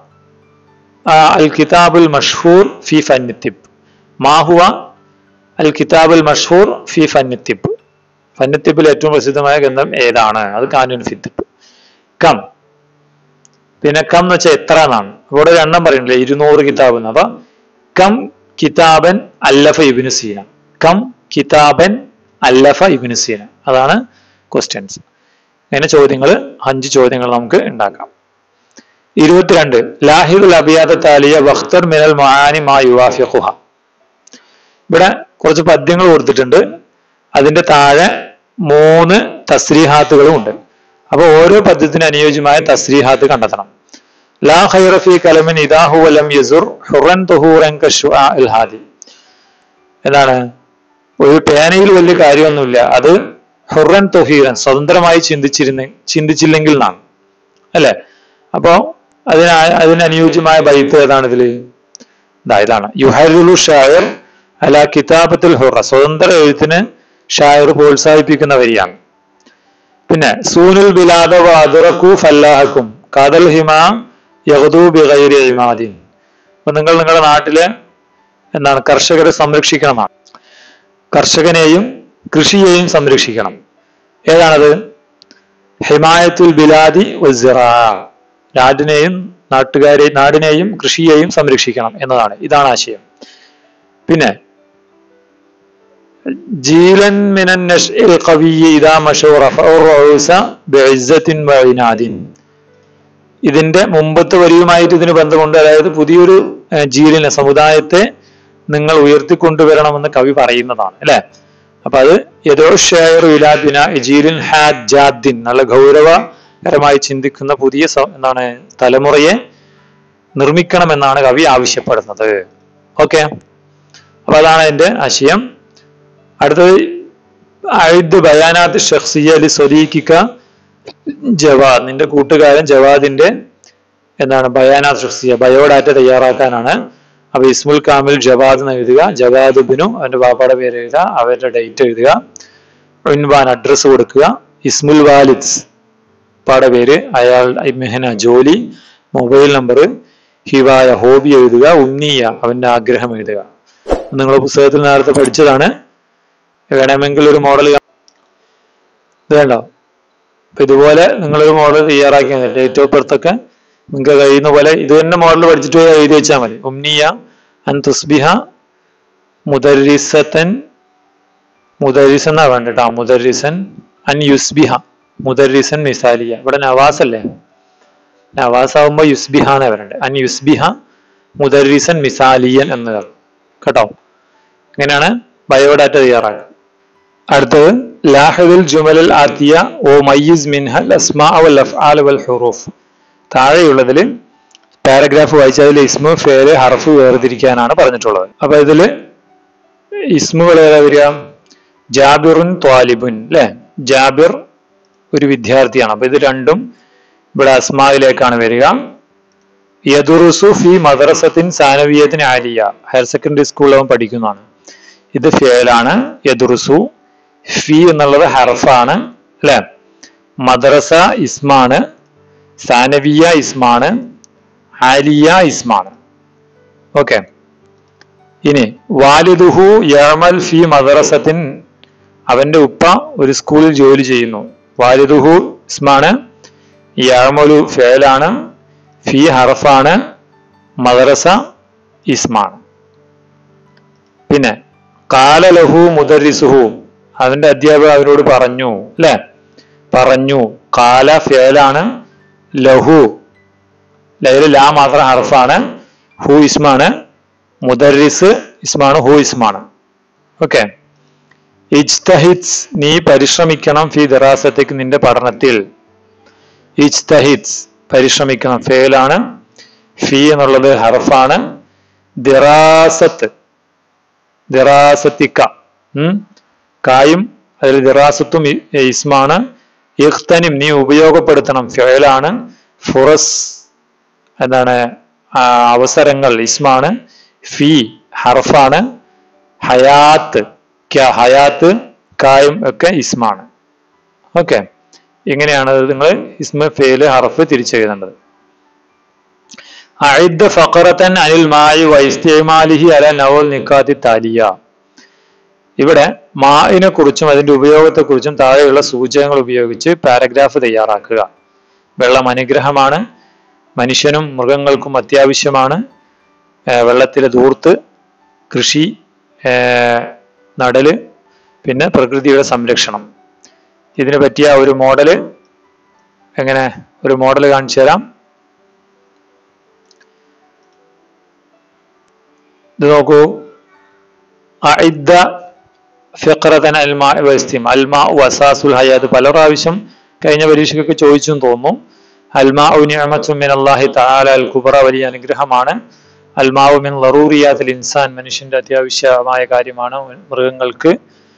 അൽ കിതാബുൽ മഷ്ഹൂർ ഫി ഫന്നി തിബ്, മാഹുവ അൽ കിതാബുൽ മഷ്ഹൂർ ഫി ഫന്നി തിബ്. ഫന്നി തിബിൽ ഏറ്റവും പ്രസിദ്ധമായ ഗ്രന്ഥം ഏതാണ്, അത് കാനൂൻ ഫി തിബ്. കം, പിന്നെ കം എന്ന് വെച്ചാൽ എത്ര എന്നാണ്. ഇവിടെ എണ്ണം പറയുന്നില്ലേ, ഇരുന്നൂറ് കിതാബ് എന്ന്. അപ്പൊ കം കിതാബൻ അല്ലഫ ഇബ്നു സീന, കം കിതാബൻ അല്ലഫ ഇബ്നു സീന. അതാണ് ക്വസ്റ്റ്യൻസ്. അങ്ങനെ ചോദ്യങ്ങൾ അഞ്ച് ചോദ്യങ്ങൾ നമുക്ക് ഉണ്ടാക്കാം. ഇരുപത്തിരണ്ട് ലാഹിദുൽ അബിയാദ താലിയ വഖ്തർ മിനൽ മആനി മാ യുവാഫിഖുഹ. ഇവിടെ കുറച്ച് പദ്യങ്ങൾ കൊടുത്തിട്ടുണ്ട്, അതിന്റെ താഴെ മൂന്ന് തസ്രീഹാത്തുകളും ഉണ്ട്. അപ്പൊ ഓരോ പദ്യത്തിന് അനുയോജ്യമായ തസ്രീഹാത്ത് കണ്ടെത്തണം. ലാ ഖൈറ ഫീ കലമിൻ ഇദാ ഹുവ ലം യസുർ ഹുറൻ തുഹൂറൻ കശുആഇൽ ഹാദി. എന്താണ്, ഒരു പേനയിൽ വലിയ കാര്യമൊന്നുമില്ല, അത് ഹുറൻ തുഹീറൻ സ്വതന്ത്രമായി ചിന്തിച്ചിരുന്ന ചിന്തിച്ചില്ലെങ്കിൽ എന്നാണ് അല്ലെ. അപ്പോ അതിന് അതിന് അനുയോജ്യമായ ബൈത്ത് ഏതാണ് ഇതില്? ഇതാണ് യുഹരിലു ഷായർ അല കിതാബത്തുൽ ഹുറ, സ്വതന്ത്ര എഴുത്തിന് ഷായർ പ്രോത്സാഹിപ്പിക്കുന്ന വരിയാണ്. പിന്നെ സൂനുൽ ബിലാദ വഅദ്റകു ഫല്ലാഹക്കും ഖദൽ ഹിമാ യഗ്ദു ബിഗൈരി ഇമാദിൻ. അപ്പൊ നിങ്ങൾ നിങ്ങളുടെ നാട്ടിലെ എന്താണ് കർഷകരെ സംരക്ഷിക്കണമെന്നാണ്, കർഷകനെയും കൃഷിയെയും സംരക്ഷിക്കണം. ഏതാണത്? ഹിമായത്തുൽ ബിലാദി വസ്സിറാ, നാടിനെയും നാട്ടുകാരെ നാടിനെയും കൃഷിയെയും സംരക്ഷിക്കണം എന്നതാണ്. ഇതാണ് ആശയം. പിന്നെ ജീലൻ മിനൻ നശ്ഇൽ ഖവിയ്യി ഇദാ മശൂ റഫഉ റഊസ ബിഇസ്സത്തിൻ വഇനാദിൻ. ഇതിന്റെ മുമ്പത്തെ വരിയുമായിട്ട് ഇതിന് ബന്ധമുണ്ട്. അതായത് പുതിയൊരു ജീലിനെ സമുദായത്തെ നിങ്ങൾ ഉയർത്തിക്കൊണ്ടുവരണമെന്ന് കവി പറയുന്നതാണ് അല്ലെ. അപ്പൊ അത് നല്ല ഗൗരവകരമായി ചിന്തിക്കുന്ന പുതിയ എന്താണ് തലമുറയെ നിർമ്മിക്കണമെന്നാണ് കവി ആവശ്യപ്പെടുന്നത്. ഓക്കെ, അപ്പൊ അതാണ് അതിന്റെ ആശയം. അടുത്തത് അയ്ദ് ബയാനാത്ത് ഷഖ്സിയ്യ ലി സ്വദീഖിക ജവാദ്, നിന്റെ കൂട്ടുകാരൻ ജവാദിന്റെ എന്താണ് ബയാനാത്ത് ഷഖ്സിയ്യ ബയോഡാറ്റ തയ്യാറാക്കാനാണ്. അപ്പൊ ഇസ്മുൽ കാമിൽ ജവാദ് എന്ന് എഴുതുക, ജവാദ് ബിനു അവന്റെ ബാപ്പയുടെ പേര് എഴുതുക, അവരുടെ ഡേറ്റ് എഴുതുക, ഉൻവാൻ അഡ്രസ് കൊടുക്കുക, ഇസ്മുൽ വാലിദ് പാടെ പേര്, അയാൾ മെഹന ജോലി, മൊബൈൽ നമ്പർ, ഹിവായ ഹോബി എഴുതുക, ഉന്നീയ അവന്റെ ആഗ്രഹം എഴുതുക. നിങ്ങൾ പുസ്തകത്തിൽ നേരത്തെ പഠിച്ചതാണ്. വേണമെങ്കിൽ ഒരു മോഡൽ ഇത് വേണ്ടോ. അപ്പൊ ഇതുപോലെ നിങ്ങളൊരു മോഡൽ തയ്യാറാക്കി ഡേറ്റ് ഓഫ് ബർത്ത് ഒക്കെ നിങ്ങൾക്ക് കഴിയുന്ന പോലെ ഇത് തന്നെ മോഡൽ പഠിച്ചിട്ട് എഴുതി വെച്ചാൽ മതി. ഉംനിയ അൻ തുസ്ബിഹ മുദരിസത്തൻ, മുദരിസൻ എന്നാ വേണ്ട കേട്ടോ, മുദരിസൻ അൻ യുസ്ബിഹ മുദരിസൻ മിസാലിയ. ഇവിടെ നവാസ് അല്ലേ, നവാസ് ആവുമ്പോ യുസ്ബിഹ എന്നാ വരണ്ടേ. അൻ യുസ്ബിഹ മുദരിസൻ മിസാലിയൻ എന്നതാണ് കേട്ടോ. ഇങ്ങനെയാണ് ബയോഡാറ്റ തയ്യാറാക്കുക. അടുത്തത് ലാഹിദുൽ ജുമലുൽ ആതിയ ഓ മയ്യിസ് മിൻഹൽ അസ്മാ വൽ അഫ്ആൽ വൽ ഹുറൂഫ്. താഴെയുള്ളതിൽ പാരഗ്രാഫ് വായിച്ച അതിൽ ഇസ്മു ഫേല് ഹർഫ് വേർതിരിക്കാനാണ് പറഞ്ഞിട്ടുള്ളത്. അപ്പൊ ഇതില് ഇസ്മുകൾ ഏതാ വരിക? ജാബിറുൻ ത്വാലിബുൻ അല്ലെ, ജാബിർ ഒരു വിദ്യാർത്ഥിയാണ്. അപ്പൊ ഇത് രണ്ടും ഇവിടെ അസ്മായിലേക്കാണ് വരിക. യദുറുസു ഫി മദ്രസത്തിൻ സാനവിയത്തിൻ ആലിയ, ഹയർ സെക്കൻഡറി സ്കൂളിൽ അവൻ പഠിക്കുന്നതാണ്. ഇത് ഫേലാണ്. യദുറുസു ഫി എന്നുള്ളത് ഹർഫാണ് അല്ലെ. മദ്രസ ഇസ്മാണ്, സാനവിയ ഇസ്മാണ്, ആലിയ ഇസ്മാണ്. ഓക്കെ, ഇനി വാലിദുഹു യഅമൽ ഫി മദ്രസത്തിൻ, അവന്റെ ഉപ്പ ഒരു സ്കൂളിൽ ജോലി ചെയ്യുന്നു. വാലിദുഹു ഇസ്മാണ്, യഅമലു ഫേലാണ്, ഫി ഹർഫാണ്, മദ്രസ ഇസ്മാണ്. പിന്നെ ഖാല ലഹു മുദർരിസുഹു, അവന്റെ അധ്യാപകർ അവരോട് പറഞ്ഞു, അല്ലെ, പറഞ്ഞു. ഖാല ഫിഅലാണ്, ലഹു ലൈല് ലാ മാത്രം ഹർഫാണ്, ഹു ഇസ്മാണ്, മുദർരിസ് ഇസ്മാണ്, ഹു ഇസ്മാണ്. ഓക്കെ. ഇജ്തഹിദ്, നീ പരിശ്രമിക്കണം, ഫി ദിറാസത്തിക്ക്, നിന്റെ പഠനത്തിൽ. ഇജ്തഹിദ് പരിശ്രമിക്കണം, ഫേലാണ്, ഫി എന്നുള്ളത് ഹർഫാണ്. ദിറാസത്ത്, ദിറാസത്തിക്ക, ഉം കായും അതിൽ ദിറാസത്തും ഇസ്മാണ്. ഇഖ്തനിം, നീ ഉപയോഗപ്പെടുത്തണം, ഫിഅലാണ്. ഫുറസ് എന്താണ്, അവസരങ്ങൾ ഇസ്മാണ്. ഫി ഹർഫാണ്. ഹയാത്ത്, ഹയാത്ത് കായും ഒക്കെ ഇസ്മാണ്. ഓക്കെ. ഇങ്ങനെയാണ് നിങ്ങൾ ഇസ്മ ഫേല് ഹർഫ് തിരിച്ചെഴുതേണ്ടത്. അഇദ് ഫഖറതൻ അനിൽ മായി വഇസ്തിമാലിഹി അല നവൽ നിക്കാത്തി താലിയ. ഇവിടെ മാഇനെ കുറിച്ചും അതിന്റെ ഉപയോഗത്തെ കുറിച്ചും താഴെയുള്ള സൂചകങ്ങൾ ഉപയോഗിച്ച് പാരഗ്രാഫ് തയ്യാറാക്കുക. വെള്ളം അനുഗ്രഹമാണ്, മനുഷ്യനും മൃഗങ്ങൾക്കും അത്യാവശ്യമാണ്. വെള്ളത്തിലെ ധൂർത്ത്, കൃഷി, നടല്, പിന്നെ പ്രകൃതിയുടെ സംരക്ഷണം. ഇതിനെ പറ്റിയ ഒരു മോഡല്, എങ്ങനെ ഒരു മോഡല് കാണിച്ചു തരാം. ഇത് നോക്കൂ. അഇദ്ദ ഫിഖറതൻ അൽമാ വസ്തിം, അൽമാ വസാസുൽ ഹയാത്ത്. പല പ്രാവശ്യം കഴിഞ്ഞ പരീക്ഷയ്ക്കൊക്കെ ചോദിച്ചെന്ന് തോന്നുന്നു. അൽമാഉ നിഅമത്തുൻ മിനല്ലാഹി തആല അൽ കുബ്ര, വലിയ അനുഗ്രഹമാണ്. അൽമാഉ മിൻ ളറൂറിയാത്തിൽ ഇൻസാൻ, മനുഷ്യന്റെ അത്യാവശ്യമായ കാര്യമാണ് മൃഗങ്ങൾക്ക്.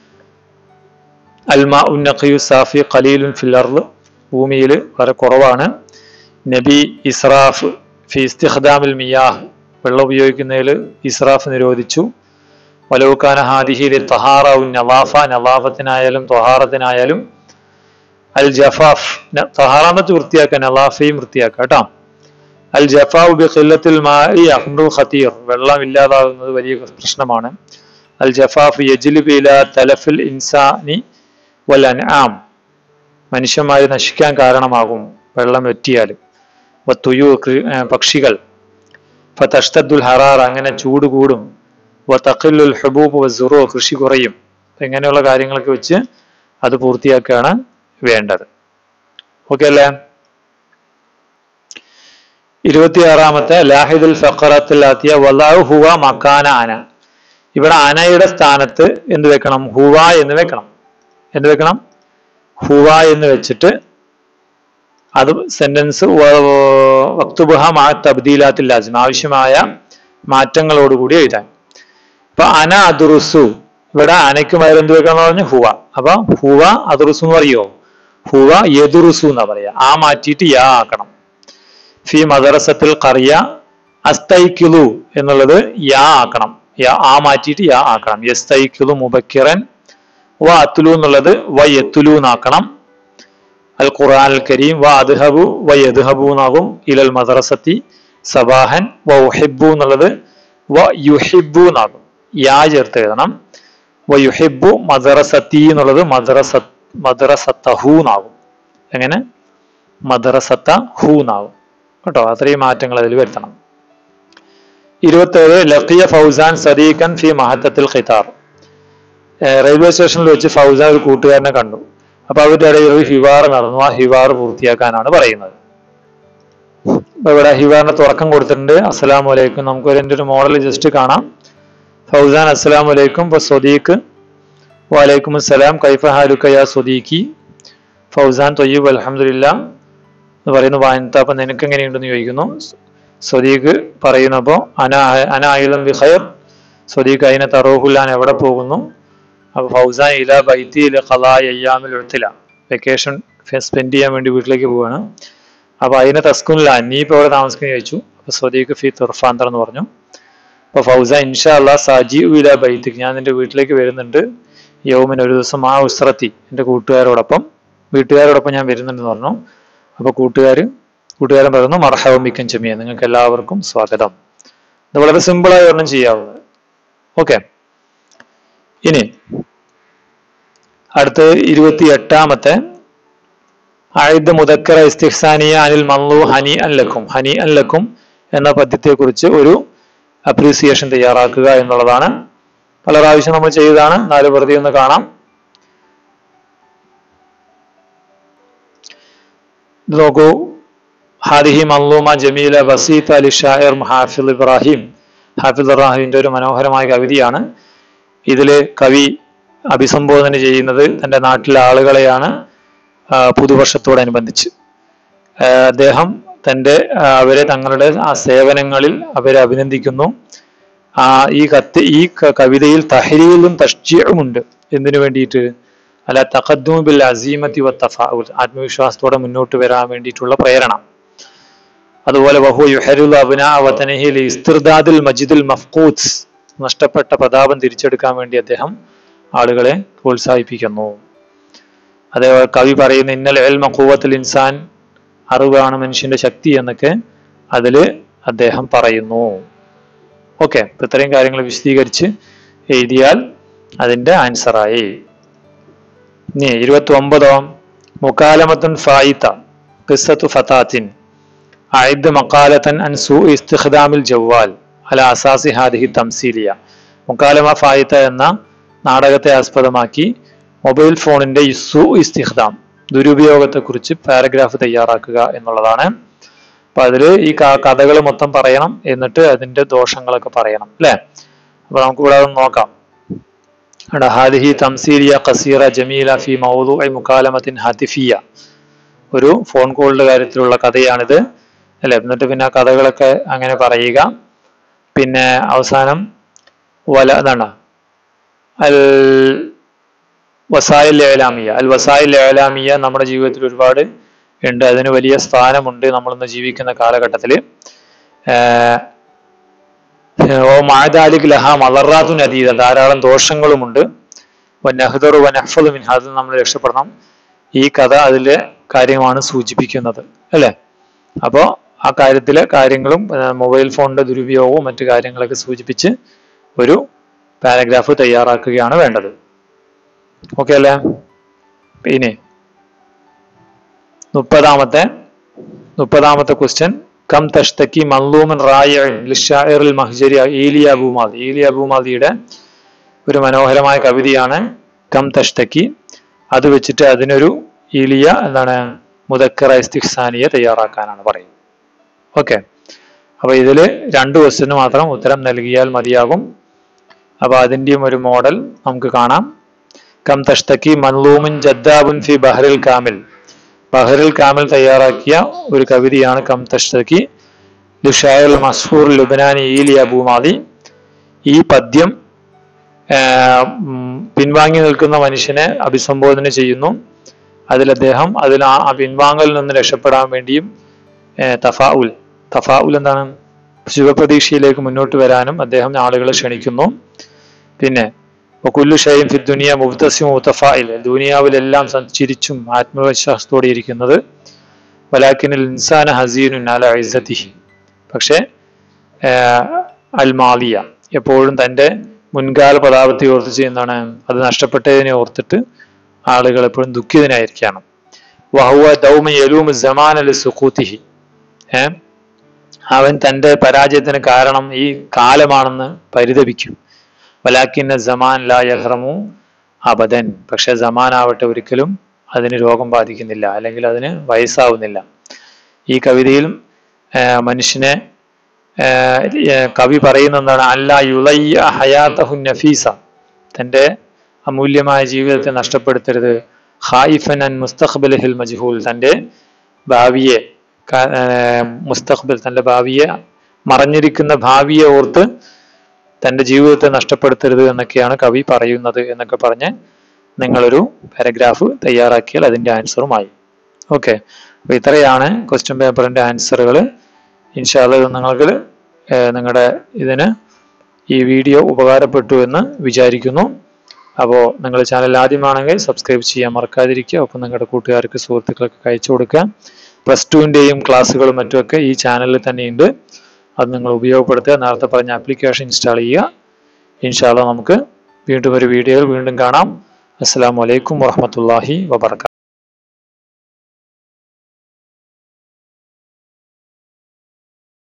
അൽമാഉ നഖിയു സാഫി ഖലീലുൻ ഫിൽ അർള്, ഭൂമിയിൽ വളരെ കുറവാണ്. നബി ഇസ്രാഫ് ഫി ഇസ്തിഖ്ദാമിൽ മിയാഹ്, വെള്ളം ഉപയോഗിക്കുന്നതിൽ ഇസ്രാഫ് നിരോധിച്ചു. വലൗകാന ഹാദിഹി ലിത്തഹാറ നവാഫ, നവാഫത്തിനായാലും ത്വഹാറത്തിനായാലും. അൽ ജഫാഫ്, തഹാറാമത്ത് വൃത്തിയാക്കാൻ, നവാഫയും വൃത്തിയാക്കുക കേട്ടോ. അൽ ജഫാഉ ബി ഖില്ലത്തിൽ മാഇ അംറുൽ ഖതീർ, വെള്ളം ഇല്ലാതാകുന്നത് വലിയ പ്രശ്നമാണ്. അൽ ജഫാഫ് യജ്ലിബു ഇലാ തലഫിൽ ഇൻസാനി വൽ അൻആം, മനുഷ്യന്മാര് നശിക്കാൻ കാരണമാകും വെള്ളം വറ്റിയാൽ. വത്തുയു, പക്ഷികൾ. ഫതഷ്തദ്ദുൽ ഹറാറ, അങ്ങനെ ചൂട് കൂടും. വതഖില്ലുൽ ഹുബൂബ് വസ്സുറൂ, കൃഷി കുറയും. ഇങ്ങനെയുള്ള കാര്യങ്ങളൊക്കെ വെച്ച് അത് പൂർത്തിയാക്കുകയാണ് വേണ്ടത്. ഓക്കെ അല്ലേ? ഇരുപത്തിയാറാമത്തെ ലാഹിദുൽ ഫഖറത്തുൽ ആതിയ വലഉ ഹുവ മക്കാന അന. ഇവിടെ അനയുടെ സ്ഥാനത്ത് എന്ത് വെക്കണം? ഹുവ എന്ന് വെക്കണം. എന്ത് വെക്കണം? ഹുവ എന്ന് വെച്ചിട്ട് അത് സെന്റൻസ് വക്തുബഹ മാ തബ്ദീലാത്തിൽ ലാസിം, ആവശ്യമായ മാറ്റങ്ങളോടുകൂടി എഴുതാൻ. അപ്പൊ അന അദ്റുസു, ഇവിടെ അനയ്ക്ക് പകരം എന്ത് വെക്കണം എന്ന് പറഞ്ഞു? ഹുവ. അപ്പൊ ഹുവ അദ്റുസു എന്ന് പറയോ? ഹുവ യദ്റുസു എന്നാ പറയാ. ആ മാറ്റിയിട്ട് യാ ആക്കണം. ഫി മദ്റസത്തിൽ ഖറിയ അസ്തൈഖിലു എന്നുള്ളത് യാ ആക്കണം. യാ ആ മാറ്റിയിട്ട് യാ ആക്കണം. യസ്തൈഖിലു മുബക്കിറൻ. വ അത്തുലു എന്നുള്ളത് വ യത്തുലു എന്നാക്കണം. അൽ ഖുർആൻ അൽ കരീം വ അദ്ഹബു വ യദ്ഹബു എന്നാകും. ഇലൽ മദ്റസത്തി സബാഹൻ. വ ഉഹിബ്ബു എന്നുള്ളത് വ യുഹിബ്ബു എന്നാകും. യാ ചേർത്ത് എഴുതണം. വ യുഹിബ്ബു മദ്റസത്തി എന്നുള്ളത് മദ്റസ മദ്റസത്തഹു എന്നാകും. എങ്ങനെ? മദ്റസത്തഹു എന്നാകും കേട്ടോ. അത്രയും മാറ്റങ്ങൾ അതിൽ വരുത്തണം. ഇരുപത്തേഴ് ലഖിയ ഫൗസാൻ സദീഖൻ ഫി മഹത്തത്തിൽ ഖിതാർ. റെയിൽവേ സ്റ്റേഷനിൽ വെച്ച് ഫൗസാൻ ഒരു കൂട്ടുകാരനെ കണ്ടു. അപ്പൊ അവരുടെ ഇടയിൽ ഒരു ഹിവാർ നടന്നു. ആ ഹിവാർ പൂർത്തിയാക്കാനാണ് പറയുന്നത്. അപ്പൊ ഇവിടെ ഹിവാറിന്റെ തുറക്കം കൊടുത്തിട്ടുണ്ട്. അസ്സലാമു അലൈക്കും. നമുക്ക് എൻ്റെ ഒരു മോഡൽ ജസ്റ്റ് കാണാം. ഫൗസാൻ അസ്സലാമു അലൈക്കും. ഇപ്പൊ സ്വദീഖ് വലൈക്കും അസ്സലാം കൈഫ ഹാലുക യാ സ്വദീഖി. ഫൗസാൻ ത്വയ്യിബ് അൽഹംദുലില്ലാ എന്ന് പറയുന്നു. വായനത്ത, അപ്പൊ നിനക്ക് എങ്ങനെയുണ്ടെന്ന് ചോദിക്കുന്നു. സ്വദീഖ് പറയുന്നപ്പോ അന അന അയിലം ബി ഖൈർ. സ്വദീഖ് അയിന തറോഹുല്ലാൻ, എവിടെ പോകുന്നു? അപ്പൊ ഫൗസാൻ ഇല ബൈത്തി ഇല ഖലാ അയ്യാമിൽ ഉത്തില, വെക്കേഷൻ സ്പെൻഡ് ചെയ്യാൻ വേണ്ടി വീട്ടിലേക്ക് പോവാണ്. അപ്പൊ അതിനെ തസ്കുനില്ല, നീ ഇപ്പൊ എവിടെ താമസിക്കുന്ന ചോദിച്ചു. അപ്പൊ സ്വദീഖ് ഫി തുർഫാന്തർ എന്ന് പറഞ്ഞു. അപ്പൊ ഫൗസാൻ ഇൻഷാ അല്ലാഹ് സാജി ഇല ബൈത്തിക്ക്, ഞാൻ നിന്റെ വീട്ടിലേക്ക് വരുന്നുണ്ട്. യൗമിൻ, ഒരു ദിവസം. ആ ഉസ്രത്തി, എന്റെ കൂട്ടുകാരോടൊപ്പം, വീട്ടുകാരോടൊപ്പം ഞാൻ വരുന്നുണ്ടെന്ന് പറഞ്ഞു. അപ്പൊ കൂട്ടുകാർ കൂട്ടുകാരൻ പറയുന്നു മർഹബൻ ബിക്കും ജമീഅ, നിങ്ങൾക്ക് എല്ലാവർക്കും സ്വാഗതം. ഇത് വളരെ സിമ്പിളായി ഒരെണ്ണം ചെയ്യാവുന്നത്. ഓക്കെ. ഇനി അടുത്ത ഇരുപത്തി എട്ടാമത്തെ അഇദ് മുദക്കറ ഇസ്തിഹ്സാനിയ അനിൽ മൻലൂ ഹനി അൻ ലക്കും ഹനി അൻ ലക്കും എന്ന പദ്യത്തെ കുറിച്ച് ഒരു അപ്രീസിയേഷൻ തയ്യാറാക്കുക എന്നുള്ളതാണ്. പല പ്രാവശ്യം നമ്മൾ ചെയ്തതാണ്, നാല് വെറുതെ ഒന്ന് കാണാം. ഇത് നോക്കൂ. ഹാദിഹി മൻലൂമ ജമീല ബസീത ലിശാഇർ ഹാഫിദ് ഇബ്രാഹിം. ഹാഫിദ് ഇബ്രാഹിമിന്റെ ഒരു മനോഹരമായ കവിതയാണ്. ഇതില് കവി അഭിസംബോധന ചെയ്യുന്നത് തന്റെ നാട്ടിലെ ആളുകളെയാണ്, പുതുവർഷത്തോടനുബന്ധിച്ച്. അദ്ദേഹം തൻ്റെ അവരെ തങ്ങളുടെ ആ സേവനങ്ങളിൽ അവരെ അഭിനന്ദിക്കുന്നു. ആ ഈ കത്ത് ഈ കവിതയിൽ തഹ്രീലും തഷ്ജീഉം ഉണ്ട്. എന്തിനു വേണ്ടിയിട്ട്? അല്ല തഖദ്ദും ബിൽ അസീമത്തി വത്തഫാഉൽ, ആത്മവിശ്വാസത്തോടെ മുന്നോട്ട് വരാൻ വേണ്ടിയിട്ടുള്ള പ്രേരണ. അതുപോലെ വഹു യുഹരിൽ അബ്നാ വതനഹി ലിസ്തിർദാദിൽ മജിദുൽ മഫ്ഖൂദ്, നഷ്ടപ്പെട്ട പ്രതാപം തിരിച്ചെടുക്കാൻ വേണ്ടി അദ്ദേഹം ആളുകളെ പ്രോത്സാഹിപ്പിക്കുന്നു. അതേപോലെ കവി പറയുന്ന ഇന്നൽ ഇൽമ ഖുവത്തുൽ ഇൻസാൻ, അറിവാണ് മനുഷ്യന്റെ ശക്തി എന്നൊക്കെ അതില് അദ്ദേഹം പറയുന്നു. ഓക്കെ, ഇത്രയും കാര്യങ്ങൾ വിശദീകരിച്ച് എഴുതിയാൽ അതിന്റെ ആൻസറായി. ഇനി ഇരുപത്തി ഒമ്പതോ മുക്കാലമത്തുൻ ഫായിത്ത ഖിസ്സത്തു ഫതാത്തിൻ അഇദ് മഖാലതൻ അൻ സൂഇ ഇസ്തിഖ്ദാമിൽ ജവ്വാൽ അല അസാസി ഹാദിഹി തംസീലിയ. മുക്കാലമ ഫായിത്ത എന്ന നാടകത്തെ ആസ്പദമാക്കി മൊബൈൽ ഫോണിന്റെ സൂ ഇസ്തിഖ്ദാം, ദുരുപയോഗത്തെ കുറിച്ച് പാരഗ്രാഫ് തയ്യാറാക്കുക എന്നുള്ളതാണ്. അപ്പൊ അതില് ഈ കഥകൾ മൊത്തം പറയണം, എന്നിട്ട് അതിന്റെ ദോഷങ്ങളൊക്കെ പറയണം അല്ലെ. അപ്പൊ നമുക്ക് ഇവിടെ നോക്കാം. ഹാദിഹി തംസീലിയ ഖസീറ ജമീല ഫി മൗദൂഇ മുകാലമത്തിൻ ഹാതിഫിയ, ഒരു ഫോൺ കോളിന്റെ കാര്യത്തിലുള്ള കഥയാണിത് അല്ലെ. എന്നിട്ട് പിന്നെ ആ കഥകളൊക്കെ അങ്ങനെ പറയുക. പിന്നെ അവസാനം വല എന്താണ് അൽ വസായിൽ ഏലാമിയ. അൽ വസായിൽ ഏലാമിയ നമ്മുടെ ജീവിതത്തിൽ ഒരുപാട് ഉണ്ട്, അതിന് വലിയ സ്ഥാനമുണ്ട് നമ്മളിന്ന് ജീവിക്കുന്ന കാലഘട്ടത്തിൽ. ഓ മഅദാലിക് ലഹ മളറാത്തുൻ അദീദ, ധാരാളം ദോഷങ്ങളുമുണ്ട്. വനഹ്ദറു വനഹ്ഫദു മിൻഹാ, അതിൽ നമ്മൾ രക്ഷപ്പെടണം. ഈ കഥ അതിലെ കാര്യമാണ് സൂചിപ്പിക്കുന്നത് അല്ലെ. അപ്പോൾ ആ കാര്യത്തിലെ കാര്യങ്ങളും മൊബൈൽ ഫോണിന്റെ ദുരുപയോഗവും മറ്റു കാര്യങ്ങളൊക്കെ സൂചിപ്പിച്ച് ഒരു പാരഗ്രാഫ് തയ്യാറാക്കുകയാണ് വേണ്ടത്. ഓക്കെ അല്ലേ. ഇനി മുപ്പതാമത്തെ മുപ്പതാമത്തെ ക്വസ്റ്റ്യൻ കം തഷ്തക്കി മൻലൂമൻ റായിഇൻ ലിശാഇറിൽ മഹ്ജരി ഈലിയ അബൂമാദി. ഈലിയ അബൂമാദിയുടെ ഒരു മനോഹരമായ കവിതയാണ് കം തഷ്തക്കി. അത് വെച്ചിട്ട് അതിനൊരു ഈലിയ എന്താണ് മുദക്കറ ഇസ്തിഹ്സാനിയ തയ്യാറാക്കാനാണ് പറയുന്നത്. ഓക്കെ, അപ്പൊ ഇതില് രണ്ട് ക്വസ്റ്റ്യന് മാത്രം ഉത്തരം നൽകിയാൽ മതിയാകും. അപ്പൊ അതിന്റെയും ഒരു മോഡൽ നമുക്ക് കാണാം. കം തഷ്തക്കി മൻലൂമുൻ ജദ്ദാബുൻ ഫി ബഹ്റിൽ കാമിൽ. ബഹ്റിൽ കാമിൽ തയ്യാറാക്കിയ ഒരു കവിതയാണ് കം തഷ്തക്കി ലിശാഇർ മസ്ഹൂർ ലുബ്നാനി ഈലി അബൂമാദി. ഈ പദ്യം പിൻവാങ്ങി നിൽക്കുന്ന മനുഷ്യനെ അഭിസംബോധന ചെയ്യുന്നു. അതിൽ അദ്ദേഹം അതിൽ ആ പിൻവാങ്ങലിൽ നിന്ന് രക്ഷപ്പെടാൻ വേണ്ടിയും തഫാഉൽ തഫാഉൽ എന്താണ് ശുഭപ്രതീക്ഷയിലേക്ക് മുന്നോട്ട് വരാനും അദ്ദേഹം ആളുകളെ ക്ഷണിക്കുന്നു. പിന്നെ വകുല്ലു ഷൈഇൻ ഫി ദുനിയ മുബ്തസിമുൻ മുതഫാഇൽ, ദുനിയാവിലെല്ലാം ചിരിച്ചും ആത്മവിശ്വാസത്തോടെ ഇരിക്കുന്നത്. വലാകിനൽ ഇൻസാന ഹസീനുൻ അലാ ഇസ്സതിഹി, പക്ഷേ അൽ മാലിയ, എപ്പോഴും തൻ്റെ മുൻകാല പ്രതാപത്തെ ഓർത്ത് ചെയ്യുന്നതാണ്, അത് നഷ്ടപ്പെട്ടതിനെ ഓർത്തിട്ട് ആളുകൾ എപ്പോഴും ദുഃഖിതനായിരിക്കണം. വഹുവ ദൗമ യലൂമു സമാന ലിസുഖൂതിഹി, ഏഹ് അവൻ തൻ്റെ പരാജയത്തിന് കാരണം ഈ കാലമാണെന്ന് പരിതപിക്കും. വലാക്കിന്ന സമാൻ ലാ യഹ്റമു അബദൻ, പക്ഷെ സമാൻ ആവട്ടെ ഒരിക്കലും അതിന് രോഗം ബാധിക്കുന്നില്ല, അല്ലെങ്കിൽ അതിന് വയസ്സാവുന്നില്ല. ഈ കവിതയിൽ മനുഷ്യനെ കവി പറയുന്ന എന്താണ്, അല്ലാ യുളയ്യ ഹയാതഹു നഫീസ, തൻ്റെ അമൂല്യമായ ജീവിതത്തെ നഷ്ടപ്പെടുത്തരുത്. ഖായിഫൻ അൻ മുസ്തഖ്ബിലിഹിൽ മജ്ഹൂൽ, തൻ്റെ ഭാവിയെ മുസ്തഖ്ബിൽ തൻ്റെ ഭാവിയെ മറഞ്ഞിരിക്കുന്ന ഭാവിയെ ഓർത്ത് തൻ്റെ ജീവിതത്തെ നഷ്ടപ്പെടുത്തരുത് എന്നൊക്കെയാണ് കവി പറയുന്നത് എന്നൊക്കെ പറഞ്ഞ് നിങ്ങളൊരു പാരഗ്രാഫ് തയ്യാറാക്കിയാൽ അതിൻ്റെ ആൻസറുമായി. ഓക്കെ, അപ്പൊ ഇത്രയാണ് ക്വസ്റ്റ്യൻ പേപ്പറിന്റെ ആൻസറുകൾ. ഇൻഷാ അല്ലാഹ് നിങ്ങൾക്ക് നിങ്ങളുടെ ഇതിന് ഈ വീഡിയോ ഉപകാരപ്പെട്ടു എന്ന് വിചാരിക്കുന്നു. അപ്പോൾ നിങ്ങൾ ചാനൽ ആദ്യമാണെങ്കിൽ സബ്സ്ക്രൈബ് ചെയ്യാൻ മറക്കാതിരിക്കുക. ഒപ്പം നിങ്ങളുടെ കൂട്ടുകാർക്ക് സുഹൃത്തുക്കൾക്ക് അയച്ചു കൊടുക്കുക. പ്ലസ് ടുവിൻ്റെയും ക്ലാസ്സുകളും മറ്റുമൊക്കെ ഈ ചാനലിൽ തന്നെയുണ്ട്, അത് നിങ്ങൾ ഉപയോഗപ്പെടുത്തുക. നേരത്തെ പറഞ്ഞ ആപ്ലിക്കേഷൻ ഇൻസ്റ്റാൾ ചെയ്യുക. ഇൻഷാ അല്ലാഹ് നമുക്ക് വീണ്ടും ഒരു വീഡിയോയിൽ വീണ്ടും കാണാം. അസ്സലാമു അലൈക്കും വറഹ്മത്തുള്ളാഹി വബറകാതുഹു.